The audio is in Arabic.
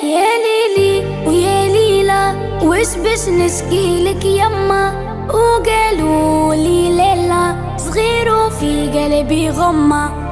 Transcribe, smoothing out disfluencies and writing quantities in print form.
يا ليلي ويا ليلى وش بش نشكيلك يما، وقالوا لي ليلى صغير وفي قلبي غمة.